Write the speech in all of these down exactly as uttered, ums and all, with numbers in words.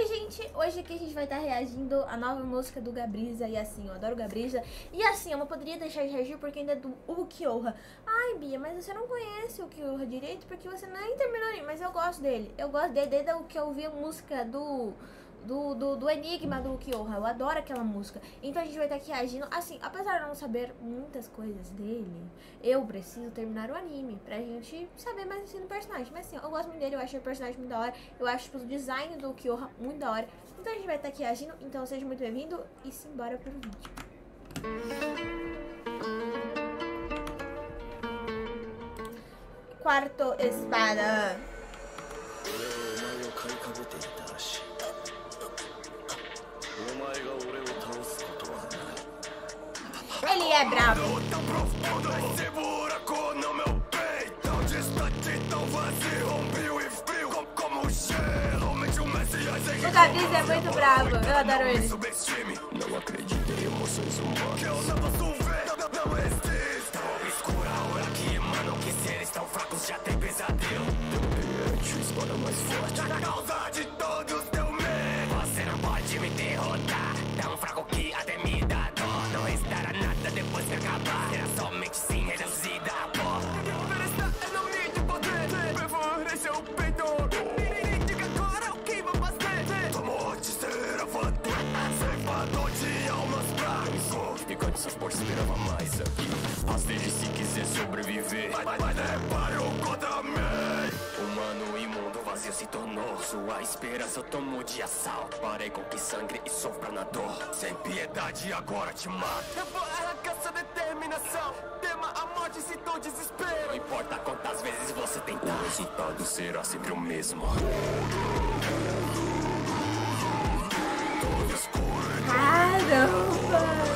Oi, gente! Hoje aqui a gente vai estar reagindo à nova música do Gabriza. E assim, eu adoro o Gabriza. E assim, eu não poderia deixar de reagir porque ainda é do Ukiyoha. Ai, Bia, mas você não conhece o Ukiyoha direito porque você nem terminou. Mas eu gosto dele. Eu gosto dele desde que eu ouvi a música do... Do, do, do Enigma do Ukiyoha. Eu adoro aquela música. Então a gente vai estar aqui reagindo. Assim, apesar de eu não saber muitas coisas dele, eu preciso terminar o anime pra gente saber mais assim do personagem. Mas assim, eu gosto muito dele, eu acho o personagem muito da hora. Eu acho tipo, o design do Ukiyoha muito da hora. Então a gente vai estar aqui reagindo. Então seja muito bem-vindo e simbora pro vídeo. Quarto espada. Ele é bravo. O Gabriza é muito bravo. Eu adoro ele. Não acreditei em emoções humanas. Que eu não posso ver, não, não existe. Escura a hora que emanam que seres tão fracos já tem pesadelo. Teu ambiente, espada mais forte. A causa de todos teu medo. Você não pode me derrotar. Tão fraco que até me dá dó. Não restará nada depois que acabar. Será somente sim reduzida a pó. É não me de poder. Perfure seu peito. Diga agora o que vou fazer. Tua morte será fatal. Ceifador de almas pra mim. Picante seus portos esperava mais aqui. Rasteje se quiser sobreviver. Mas, mas, mas repare o contra mim. Humano imundo vazio se tornou. Sua esperança eu tomo de assalto. Parei com que sangre e sofra na dor. Sem piedade agora te mato. Eu vou arrancar sua determinação. Tema a morte se dou desespero. Não importa quantas vezes você tentar, o resultado será sempre o mesmo. Todo escuro. Caramba!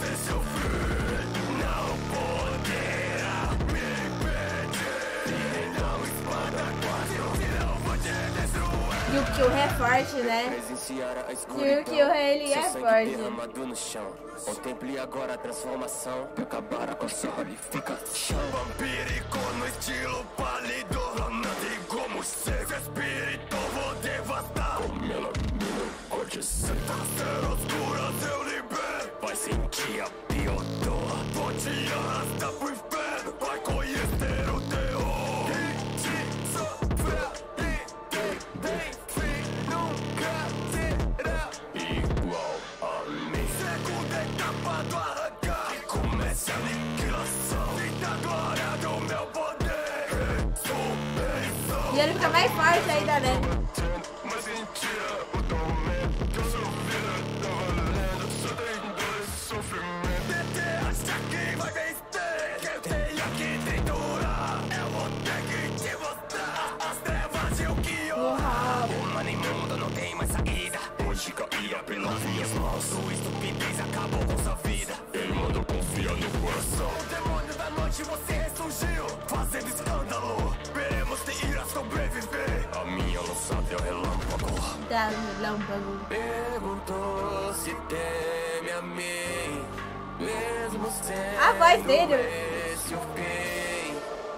E o Ukiyoha é forte, né? E o Ukiyoha, ele é forte. No chão. Contemple agora a transformação que acabará com a sua ramificação. Vampírico no estilo pálido. Planante como seja espírito, vou devastar. Com melanina, corte sangue. Ser oscuras eu libero. Vai sentir a pior dor. Vou te arrastar pro inferno. Vai conhecer o terror. E te sofrer. Ninguém bem fim nunca será igual a mim. Cego decapado arrancar. E começa a aniquilação. Sinta a glória do meu poder. Ressurreição. E ele fica mais forte ainda, né? Mas mentira, o tormento que eu sofri tá valendo. Só tem dor e sofrimento. Você acha que vai vencer? Que eu tenho que triturar. Eu vou ter que te mostrar as trevas de Ukiyoha. O humano imundo não tem mais saída. Hoje caía pelas minhas mãos. Sua estupidez acabou com sua vida. Ele mandou confiar no coração. O demônio da noite você ressurgiu, fazendo escândalo. Veremos se irá sobreviver. A minha lançada é o relâmpago. Da relâmpago. Perguntou se teme a mim, mesmo sem a voz dele. esse o fim.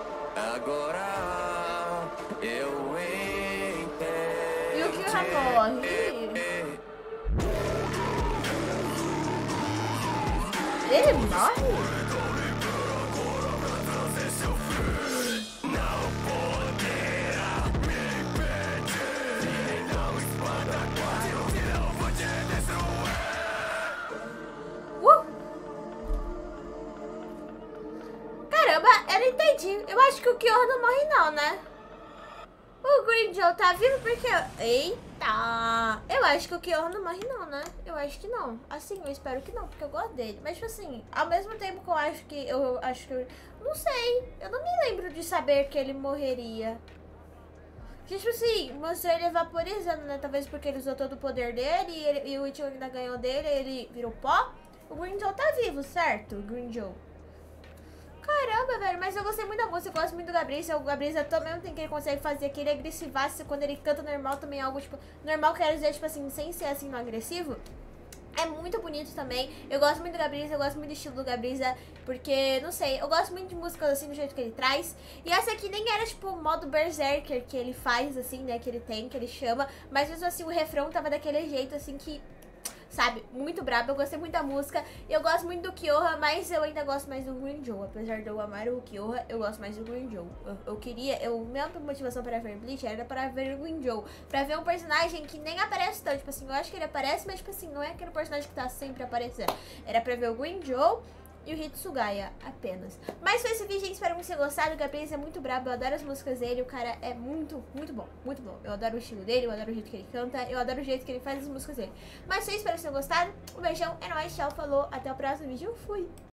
Agora eu entendo. E o Ukiyoha morre. Ele morre? Caramba, eu não entendi. Eu acho que o Ukiyoha não morre não, né? O Grimmjow tá vivo porque... Eita! Eu acho que o Ukiyoha não morre não, né? Eu acho que não. Assim, eu espero que não, porque eu gosto dele. Mas, tipo assim, ao mesmo tempo que eu acho que... Eu acho que... Eu, não sei. Eu não me lembro de saber que ele morreria. Porque, tipo assim, mostrou ele vaporizando, né? Talvez porque ele usou todo o poder dele e, ele, e o Ichigo ainda ganhou dele, ele virou pó. O Grimmjow tá vivo, certo? O Grimmjow. Caramba, velho, mas eu gostei muito da música, eu gosto muito do Gabriza. O Gabriza também tem que ele consegue fazer aquele agressivaço quando ele canta normal também, algo tipo... Normal quer dizer, tipo assim, sem ser assim no agressivo. É muito bonito também. Eu gosto muito do Gabriza, eu gosto muito do estilo do Gabriza, porque, não sei, eu gosto muito de músicas assim, do jeito que ele traz. E essa aqui nem era, tipo, o modo berserker que ele faz, assim, né, que ele tem, que ele chama. Mas mesmo assim, o refrão tava daquele jeito, assim, que... Sabe, muito brabo, eu gostei muito da música. Eu gosto muito do Kyoha, mas eu ainda gosto mais do Green Joe. Apesar de eu amar o Kyoha, eu gosto mais do Green Joe. Eu, eu queria, eu, minha motivação para ver Bleach era para ver o Green Joe. Pra ver um personagem que nem aparece tanto. Tipo assim, eu acho que ele aparece, mas tipo assim, não é aquele personagem que tá sempre aparecendo. Era pra ver o Green Joe e o Hitsugaya, apenas. Mas foi esse vídeo, gente. Espero que vocês tenham gostado. O Gabriel é muito brabo, eu adoro as músicas dele. O cara é muito, muito bom, muito bom. Eu adoro o estilo dele, eu adoro o jeito que ele canta, eu adoro o jeito que ele faz as músicas dele. Mas foi isso, espero que vocês tenham gostado. Um beijão, é nóis, tchau, falou, até o próximo vídeo, fui!